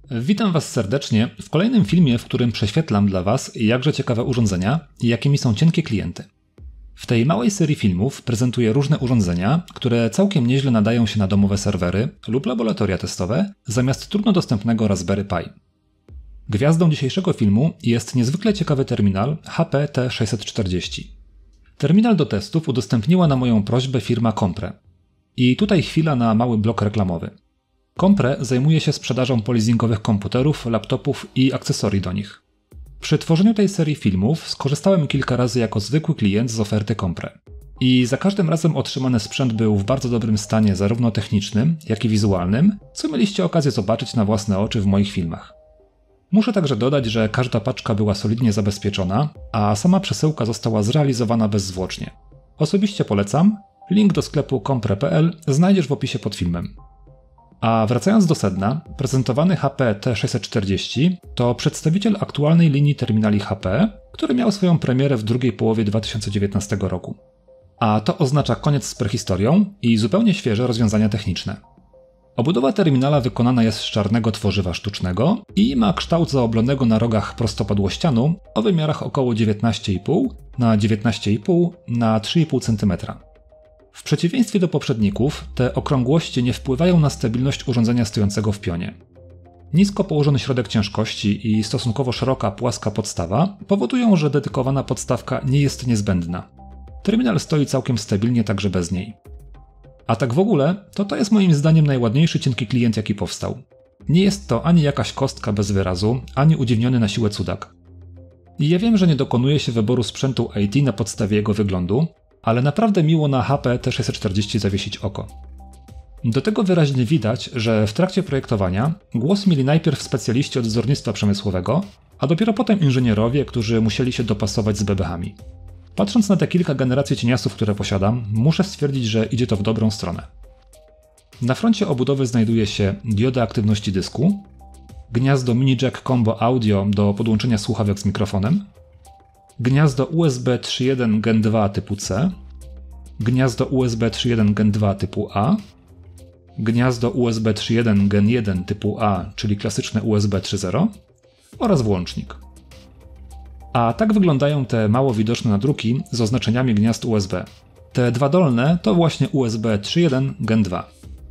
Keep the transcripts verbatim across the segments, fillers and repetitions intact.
Witam Was serdecznie w kolejnym filmie, w którym prześwietlam dla Was jakże ciekawe urządzenia i jakimi są cienkie klienty. W tej małej serii filmów prezentuję różne urządzenia, które całkiem nieźle nadają się na domowe serwery lub laboratoria testowe zamiast trudno dostępnego Raspberry Pi. Gwiazdą dzisiejszego filmu jest niezwykle ciekawy terminal H P T sześćset czterdzieści. Terminal do testów udostępniła na moją prośbę firma Compre. I tutaj chwila na mały blok reklamowy. Compre zajmuje się sprzedażą polizingowych komputerów, laptopów i akcesorii do nich. Przy tworzeniu tej serii filmów skorzystałem kilka razy jako zwykły klient z oferty Compre. I za każdym razem otrzymany sprzęt był w bardzo dobrym stanie zarówno technicznym, jak i wizualnym, co mieliście okazję zobaczyć na własne oczy w moich filmach. Muszę także dodać, że każda paczka była solidnie zabezpieczona, a sama przesyłka została zrealizowana bezzwłocznie. Osobiście polecam, link do sklepu compre kropka p l znajdziesz w opisie pod filmem. A wracając do sedna, prezentowany H P T sześćset czterdzieści to przedstawiciel aktualnej linii terminali H P, który miał swoją premierę w drugiej połowie dwa tysiące dziewiętnastego roku. A to oznacza koniec z prehistorią i zupełnie świeże rozwiązania techniczne. Obudowa terminala wykonana jest z czarnego tworzywa sztucznego i ma kształt zaoblonego na rogach prostopadłościanu o wymiarach około dziewiętnaście i pół na dziewiętnaście i pół na trzy i pół centymetra. W przeciwieństwie do poprzedników, te okrągłości nie wpływają na stabilność urządzenia stojącego w pionie. Nisko położony środek ciężkości i stosunkowo szeroka, płaska podstawa powodują, że dedykowana podstawka nie jest niezbędna. Terminal stoi całkiem stabilnie także bez niej. A tak w ogóle, to to jest moim zdaniem najładniejszy cienki klient, jaki powstał. Nie jest to ani jakaś kostka bez wyrazu, ani udziwniony na siłę cudak. I ja wiem, że nie dokonuje się wyboru sprzętu I T na podstawie jego wyglądu, ale naprawdę miło na H P T sześćset czterdzieści zawiesić oko. Do tego wyraźnie widać, że w trakcie projektowania głos mieli najpierw specjaliści od wzornictwa przemysłowego, a dopiero potem inżynierowie, którzy musieli się dopasować z bebechami. Patrząc na te kilka generacji cieniasów, które posiadam, muszę stwierdzić, że idzie to w dobrą stronę. Na froncie obudowy znajduje się dioda aktywności dysku, gniazdo mini jack combo audio do podłączenia słuchawek z mikrofonem, gniazdo U S B trzy jeden gen dwa typu C, gniazdo U S B trzy jeden gen dwa typu A, gniazdo U S B trzy jeden gen jeden typu A, czyli klasyczne U S B trzy zero oraz włącznik. A tak wyglądają te mało widoczne nadruki z oznaczeniami gniazd U S B. Te dwa dolne to właśnie U S B trzy jeden gen dwa.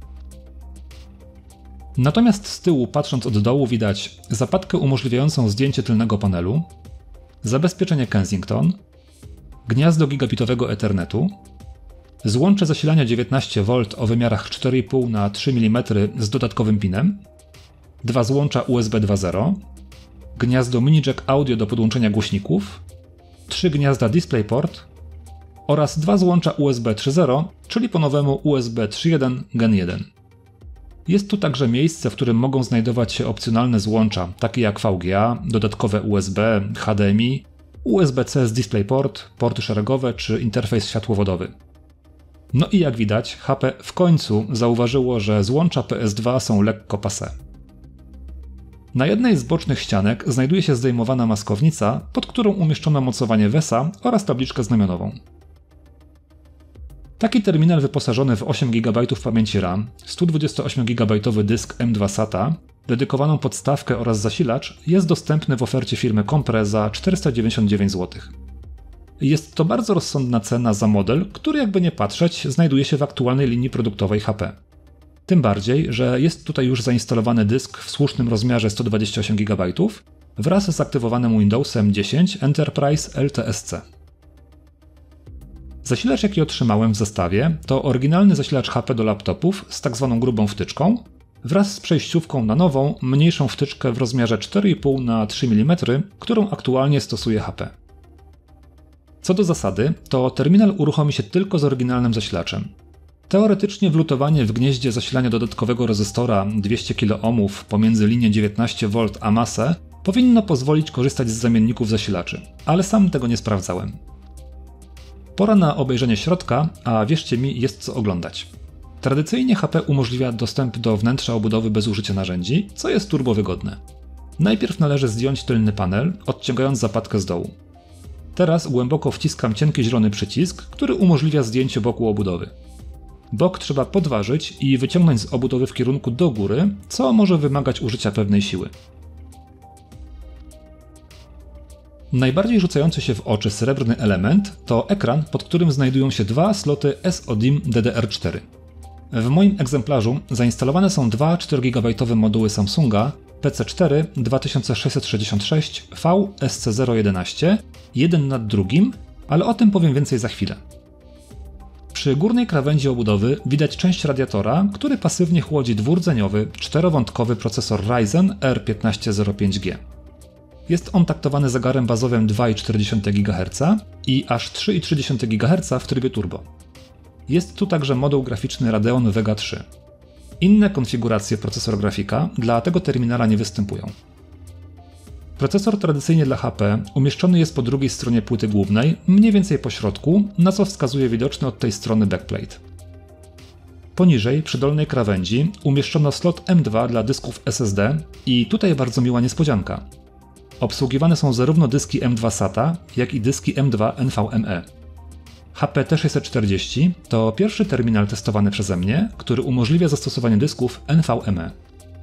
Natomiast z tyłu, patrząc od dołu, widać zapadkę umożliwiającą zdjęcie tylnego panelu, zabezpieczenie Kensington, gniazdo gigabitowego Ethernetu, złącze zasilania dziewiętnaście wolt o wymiarach cztery i pół na trzy milimetry z dodatkowym pinem, dwa złącza U S B dwa zero, gniazdo mini jack audio do podłączenia głośników, trzy gniazda DisplayPort oraz dwa złącza U S B trzy zero, czyli po nowemu U S B trzy jeden gen jeden. Jest tu także miejsce, w którym mogą znajdować się opcjonalne złącza, takie jak V G A, dodatkowe U S B, H D M I, U S B C z DisplayPort, porty szeregowe czy interfejs światłowodowy. No i jak widać, H P w końcu zauważyło, że złącza P S dwa są lekko passé. Na jednej z bocznych ścianek znajduje się zdejmowana maskownica, pod którą umieszczono mocowanie W E S A oraz tabliczkę znamionową. Taki terminal wyposażony w osiem gigabajtów pamięci RAM, sto dwudziestoośmiogigabajtowy dysk M dwa SATA, dedykowaną podstawkę oraz zasilacz jest dostępny w ofercie firmy Compre za czterysta dziewięćdziesiąt dziewięć złotych. Jest to bardzo rozsądna cena za model, który jakby nie patrzeć znajduje się w aktualnej linii produktowej H P. Tym bardziej, że jest tutaj już zainstalowany dysk w słusznym rozmiarze sto dwadzieścia osiem gigabajtów wraz z aktywowanym Windowsem dziesięć Enterprise L T S C. Zasilacz, jaki otrzymałem w zestawie, to oryginalny zasilacz H P do laptopów z tak zwaną grubą wtyczką wraz z przejściówką na nową, mniejszą wtyczkę w rozmiarze cztery i pół na trzy milimetry, którą aktualnie stosuje H P. Co do zasady, to terminal uruchomi się tylko z oryginalnym zasilaczem. Teoretycznie wlutowanie w gnieździe zasilania dodatkowego rezystora dwieście kiloohmów pomiędzy linię dziewiętnaście wolt a masę powinno pozwolić korzystać z zamienników zasilaczy, ale sam tego nie sprawdzałem. Pora na obejrzenie środka, a wierzcie mi, jest co oglądać. Tradycyjnie H P umożliwia dostęp do wnętrza obudowy bez użycia narzędzi, co jest turbo wygodne. Najpierw należy zdjąć tylny panel, odciągając zapadkę z dołu. Teraz głęboko wciskam cienki zielony przycisk, który umożliwia zdjęcie boku obudowy. bok trzeba podważyć i wyciągnąć z obudowy w kierunku do góry, co może wymagać użycia pewnej siły. Najbardziej rzucający się w oczy srebrny element to ekran, pod którym znajdują się dwa sloty S O D I M D D R cztery. W moim egzemplarzu zainstalowane są dwa cztery gigabajtowe moduły Samsunga P C cztery dwa tysiące sześćset sześćdziesiąt sześć V S C zero jedenaście, jeden nad drugim, ale o tym powiem więcej za chwilę. Przy górnej krawędzi obudowy widać część radiatora, który pasywnie chłodzi dwurdzeniowy, czterowątkowy procesor Ryzen R piętnaście zero pięć G. Jest on taktowany zegarem bazowym dwa i cztery gigaherca i aż trzy i trzy gigaherca w trybie turbo. Jest tu także moduł graficzny Radeon Vega trzy. Inne konfiguracje procesora grafika dla tego terminala nie występują. Procesor tradycyjnie dla H P umieszczony jest po drugiej stronie płyty głównej, mniej więcej po środku, na co wskazuje widoczny od tej strony backplate. Poniżej, przy dolnej krawędzi, umieszczono slot M dwa dla dysków S S D i tutaj bardzo miła niespodzianka. Obsługiwane są zarówno dyski M dwa SATA, jak i dyski M dwa N V M E. H P T sześćset czterdzieści to pierwszy terminal testowany przeze mnie, który umożliwia zastosowanie dysków N V M E.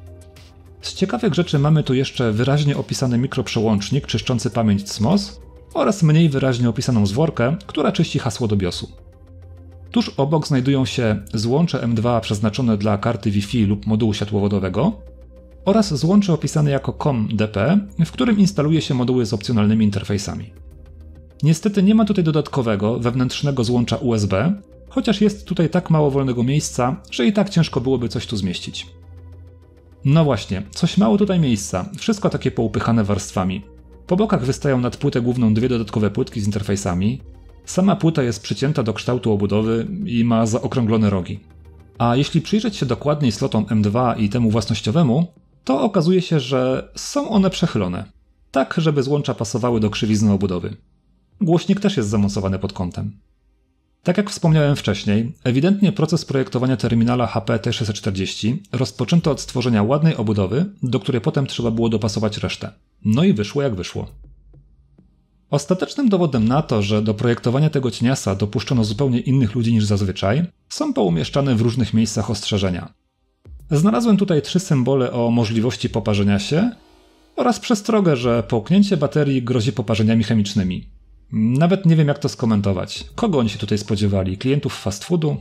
Z ciekawych rzeczy mamy tu jeszcze wyraźnie opisany mikroprzełącznik czyszczący pamięć C M O S oraz mniej wyraźnie opisaną zworkę, która czyści hasło do BIOSu. Tuż obok znajdują się złącze M dwa przeznaczone dla karty Wi-Fi lub modułu światłowodowego oraz złącze opisane jako C O M D P, w którym instaluje się moduły z opcjonalnymi interfejsami. Niestety nie ma tutaj dodatkowego, wewnętrznego złącza U S B, chociaż jest tutaj tak mało wolnego miejsca, że i tak ciężko byłoby coś tu zmieścić. No właśnie, coś mało tutaj miejsca, wszystko takie poupychane warstwami. Po bokach wystają nad płytę główną dwie dodatkowe płytki z interfejsami. Sama płyta jest przycięta do kształtu obudowy i ma zaokrąglone rogi. A jeśli przyjrzeć się dokładniej slotom M dwa i temu własnościowemu, to okazuje się, że są one przechylone, tak żeby złącza pasowały do krzywizny obudowy. Głośnik też jest zamocowany pod kątem. Tak jak wspomniałem wcześniej, ewidentnie proces projektowania terminala H P T sześćset czterdzieści rozpoczęto od stworzenia ładnej obudowy, do której potem trzeba było dopasować resztę. No i wyszło jak wyszło. Ostatecznym dowodem na to, że do projektowania tego cieniasa dopuszczono zupełnie innych ludzi niż zazwyczaj, są poumieszczane w różnych miejscach ostrzeżenia. Znalazłem tutaj trzy symbole o możliwości poparzenia się oraz przestrogę, że połknięcie baterii grozi poparzeniami chemicznymi. Nawet nie wiem jak to skomentować. Kogo oni się tutaj spodziewali? Klientów fast foodu?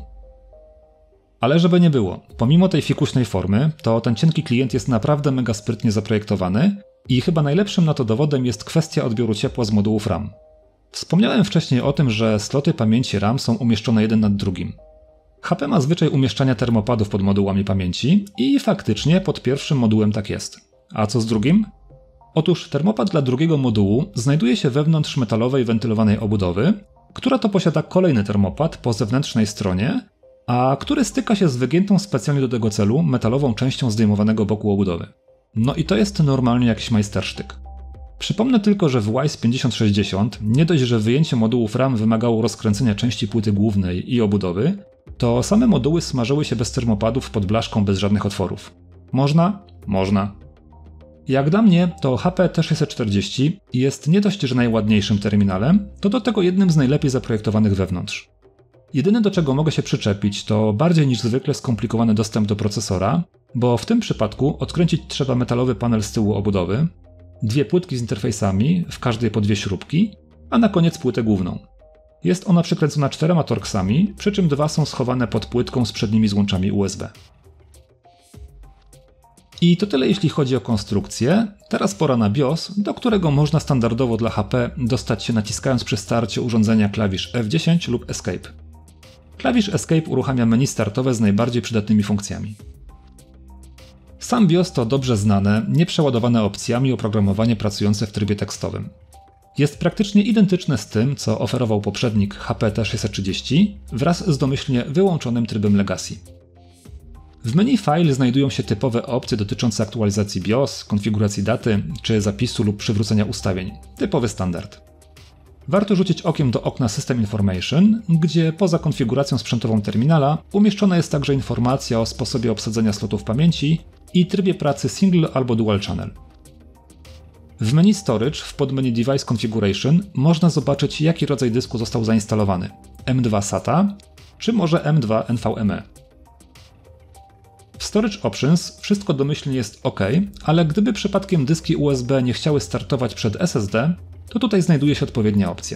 Ale żeby nie było, pomimo tej fikuśnej formy, to ten cienki klient jest naprawdę mega sprytnie zaprojektowany i chyba najlepszym na to dowodem jest kwestia odbioru ciepła z modułów RAM. Wspomniałem wcześniej o tym, że sloty pamięci RAM są umieszczone jeden nad drugim. H P ma zwyczaj umieszczania termopadów pod modułami pamięci i faktycznie pod pierwszym modułem tak jest. A co z drugim? Otóż termopad dla drugiego modułu znajduje się wewnątrz metalowej wentylowanej obudowy, która to posiada kolejny termopad po zewnętrznej stronie, a który styka się z wygiętą specjalnie do tego celu metalową częścią zdejmowanego boku obudowy. No i to jest normalnie jakiś majstersztyk. Przypomnę tylko, że w WISE pięćdziesiąt sześćdziesiąt nie dość, że wyjęcie modułów RAM wymagało rozkręcenia części płyty głównej i obudowy, to same moduły smażyły się bez termopadów pod blaszką bez żadnych otworów. Można? Można. Jak dla mnie, to H P T sześćset czterdzieści jest nie dość, że najładniejszym terminalem, to do tego jednym z najlepiej zaprojektowanych wewnątrz. Jedyne do czego mogę się przyczepić to bardziej niż zwykle skomplikowany dostęp do procesora, bo w tym przypadku odkręcić trzeba metalowy panel z tyłu obudowy, dwie płytki z interfejsami, w każdej po dwie śrubki, a na koniec płytę główną. Jest ona przykręcona czterema torksami, przy czym dwa są schowane pod płytką z przednimi złączami U S B. I to tyle jeśli chodzi o konstrukcję. Teraz pora na BIOS, do którego można standardowo dla H P dostać się naciskając przy starcie urządzenia klawisz F dziesięć lub Escape. Klawisz Escape uruchamia menu startowe z najbardziej przydatnymi funkcjami. Sam BIOS to dobrze znane, nieprzeładowane opcjami oprogramowanie pracujące w trybie tekstowym. Jest praktycznie identyczne z tym, co oferował poprzednik H P T sześćset trzydzieści wraz z domyślnie wyłączonym trybem Legacy. W menu File znajdują się typowe opcje dotyczące aktualizacji BIOS, konfiguracji daty czy zapisu lub przywrócenia ustawień. Typowy standard. Warto rzucić okiem do okna System Information, gdzie poza konfiguracją sprzętową terminala umieszczona jest także informacja o sposobie obsadzenia slotów pamięci i trybie pracy Single albo Dual Channel. W menu Storage w podmenu Device Configuration można zobaczyć, jaki rodzaj dysku został zainstalowany: M dwa SATA, czy może M dwa N V M e. W Storage Options wszystko domyślnie jest OK, ale gdyby przypadkiem dyski U S B nie chciały startować przed S S D, to tutaj znajduje się odpowiednia opcja.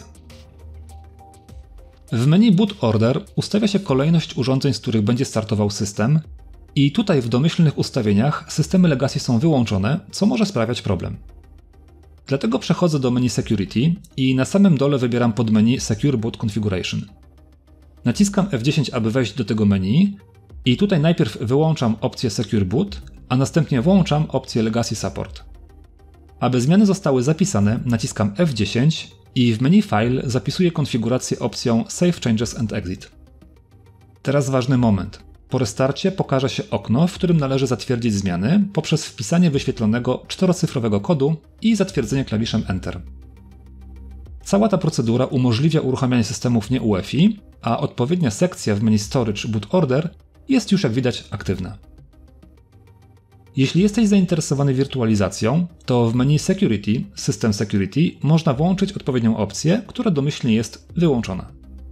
W menu Boot Order ustawia się kolejność urządzeń, z których będzie startował system i tutaj w domyślnych ustawieniach systemy legacy są wyłączone, co może sprawiać problem. Dlatego przechodzę do menu Security i na samym dole wybieram podmenu Secure Boot Configuration. Naciskam F dziesięć, aby wejść do tego menu i tutaj najpierw wyłączam opcję Secure Boot, a następnie włączam opcję Legacy Support. Aby zmiany zostały zapisane, naciskam F dziesięć i w menu File zapisuję konfigurację opcją Save Changes and Exit. Teraz ważny moment. Po restarcie pokaże się okno, w którym należy zatwierdzić zmiany poprzez wpisanie wyświetlonego czterocyfrowego kodu i zatwierdzenie klawiszem Enter. Cała ta procedura umożliwia uruchamianie systemów nie U E F I, a odpowiednia sekcja w menu Storage Boot Order jest już jak widać aktywna. Jeśli jesteś zainteresowany wirtualizacją, to w menu Security, System Security można włączyć odpowiednią opcję, która domyślnie jest wyłączona.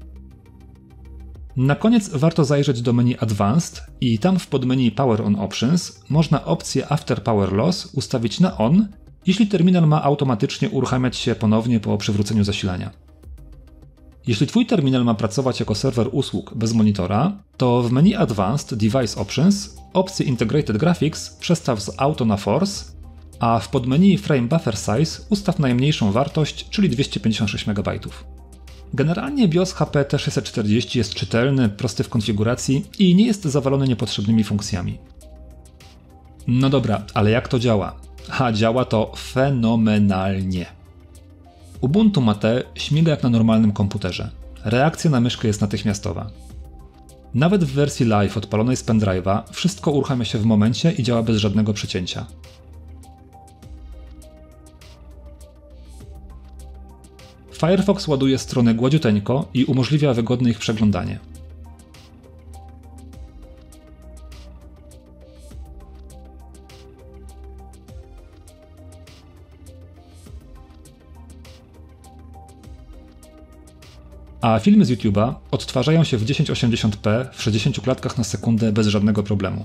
Na koniec warto zajrzeć do menu Advanced i tam w podmenu Power On Options można opcję After Power Loss ustawić na On, jeśli terminal ma automatycznie uruchamiać się ponownie po przywróceniu zasilania. Jeśli Twój terminal ma pracować jako serwer usług bez monitora, to w menu Advanced Device Options opcję Integrated Graphics przestaw z Auto na Force, a w podmenu Frame Buffer Size ustaw najmniejszą wartość, czyli dwieście pięćdziesiąt sześć megabajtów. Generalnie BIOS H P T sześćset czterdzieści jest czytelny, prosty w konfiguracji i nie jest zawalony niepotrzebnymi funkcjami. No dobra, ale jak to działa? A działa to fenomenalnie. Ubuntu Mate śmiga jak na normalnym komputerze. Reakcja na myszkę jest natychmiastowa. Nawet w wersji live odpalonej z pendrive'a wszystko uruchamia się w momencie i działa bez żadnego przecięcia. Firefox ładuje strony gładziuteńko i umożliwia wygodne ich przeglądanie. A filmy z YouTube'a odtwarzają się w tysiąc osiemdziesiąt p w sześćdziesięciu klatkach na sekundę bez żadnego problemu.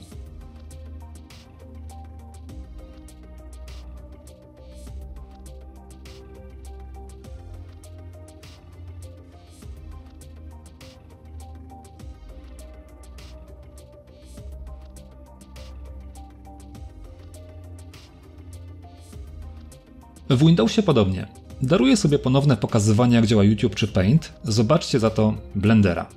W Windowsie podobnie. Daruję sobie ponowne pokazywanie, jak działa YouTube czy Paint. Zobaczcie za to Blendera.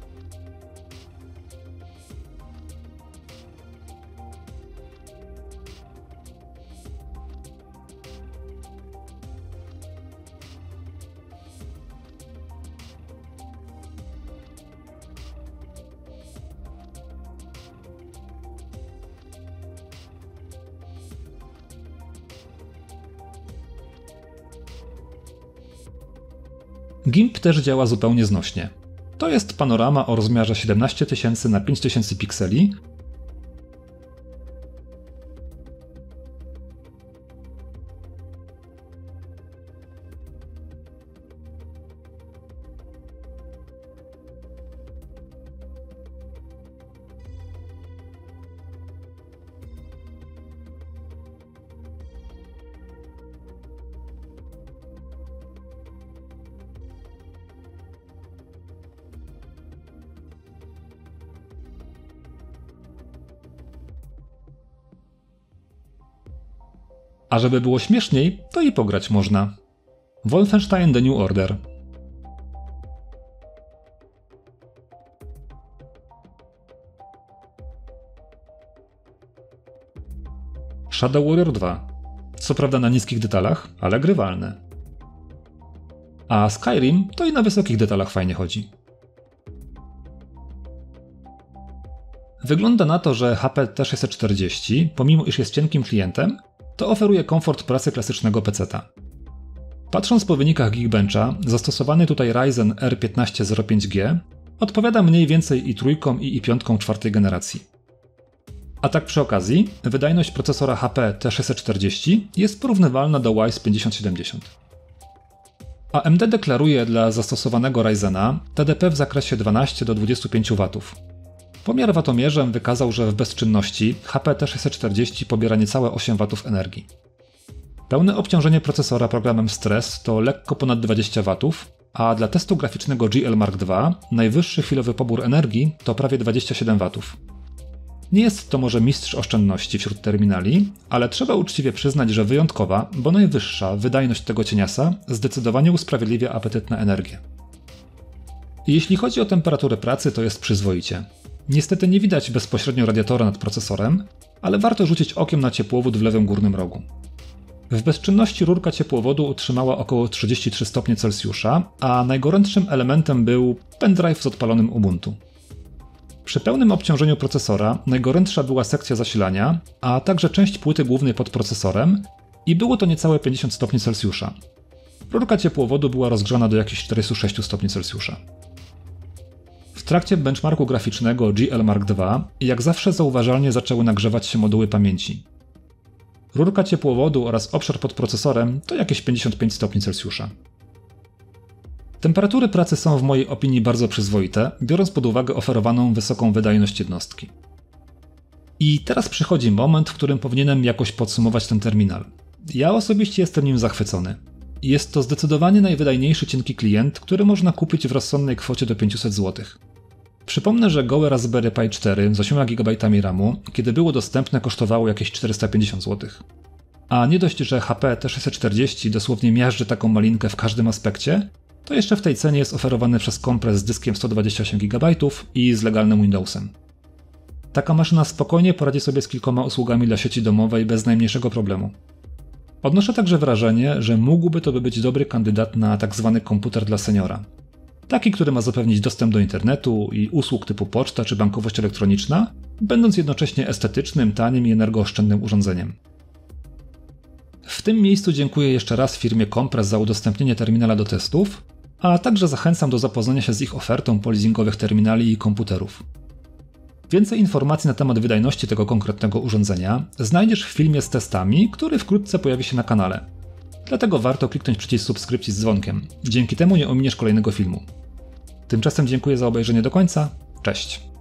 GIMP też działa zupełnie znośnie. To jest panorama o rozmiarze siedemnaście tysięcy na pięć tysięcy pikseli. A żeby było śmieszniej, to i pograć można. Wolfenstein The New Order. Shadow Warrior dwa. Co prawda na niskich detalach, ale grywalne. A Skyrim to i na wysokich detalach fajnie chodzi. Wygląda na to, że H P T sześćset czterdzieści, pomimo iż jest cienkim klientem, to oferuje komfort pracy klasycznego peceta. Patrząc po wynikach Geekbencha, zastosowany tutaj Ryzen R piętnaście zero pięć G odpowiada mniej więcej i trójką i i piątką czwartej generacji. A tak przy okazji, wydajność procesora H P T sześćset czterdzieści jest porównywalna do Wise pięćdziesiąt siedemdziesiąt. A M D deklaruje dla zastosowanego Ryzena T D P w zakresie dwanaście do dwudziestu pięciu watów. Pomiar watomierzem wykazał, że w bezczynności H P T sześćset czterdzieści pobiera niecałe osiem watów energii. Pełne obciążenie procesora programem Stress to lekko ponad dwadzieścia watów, a dla testu graficznego G L Mark dwa najwyższy chwilowy pobór energii to prawie dwadzieścia siedem watów. Nie jest to może mistrz oszczędności wśród terminali, ale trzeba uczciwie przyznać, że wyjątkowa, bo najwyższa wydajność tego cieniasa zdecydowanie usprawiedliwia apetyt na energię. Jeśli chodzi o temperaturę pracy, to jest przyzwoicie. Niestety nie widać bezpośrednio radiatora nad procesorem, ale warto rzucić okiem na ciepłowód w lewym górnym rogu. W bezczynności rurka ciepłowodu utrzymała około trzydzieści trzy stopnie Celsjusza, a najgorętszym elementem był pendrive z odpalonym Ubuntu. Przy pełnym obciążeniu procesora najgorętsza była sekcja zasilania, a także część płyty głównej pod procesorem i było to niecałe pięćdziesiąt stopni Celsjusza. Rurka ciepłowodu była rozgrzana do jakichś czterdziestu sześciu stopni Celsjusza. W trakcie benchmarku graficznego G L Mark dwa jak zawsze zauważalnie zaczęły nagrzewać się moduły pamięci. Rurka ciepłowodu oraz obszar pod procesorem to jakieś pięćdziesiąt pięć stopni Celsjusza. Temperatury pracy są w mojej opinii bardzo przyzwoite, biorąc pod uwagę oferowaną wysoką wydajność jednostki. I teraz przychodzi moment, w którym powinienem jakoś podsumować ten terminal. Ja osobiście jestem nim zachwycony. Jest to zdecydowanie najwydajniejszy cienki klient, który można kupić w rozsądnej kwocie do pięciuset złotych. Przypomnę, że gołe Raspberry Pi cztery z osiema gigabajtami ramu, kiedy było dostępne, kosztowało jakieś czterysta pięćdziesiąt złotych. A nie dość, że H P T sześćset czterdzieści dosłownie miażdży taką malinkę w każdym aspekcie, to jeszcze w tej cenie jest oferowany przez kompres z dyskiem sto dwadzieścia osiem gigabajtów i z legalnym Windowsem. Taka maszyna spokojnie poradzi sobie z kilkoma usługami dla sieci domowej bez najmniejszego problemu. Odnoszę także wrażenie, że mógłby to być dobry kandydat na tzw. komputer dla seniora. Taki, który ma zapewnić dostęp do internetu i usług typu poczta czy bankowość elektroniczna, będąc jednocześnie estetycznym, tanim i energooszczędnym urządzeniem. W tym miejscu dziękuję jeszcze raz firmie Kompres za udostępnienie terminala do testów, a także zachęcam do zapoznania się z ich ofertą polizingowych terminali i komputerów. Więcej informacji na temat wydajności tego konkretnego urządzenia znajdziesz w filmie z testami, który wkrótce pojawi się na kanale. Dlatego warto kliknąć przycisk subskrypcji z dzwonkiem. Dzięki temu nie ominiesz kolejnego filmu. Tymczasem dziękuję za obejrzenie do końca. Cześć!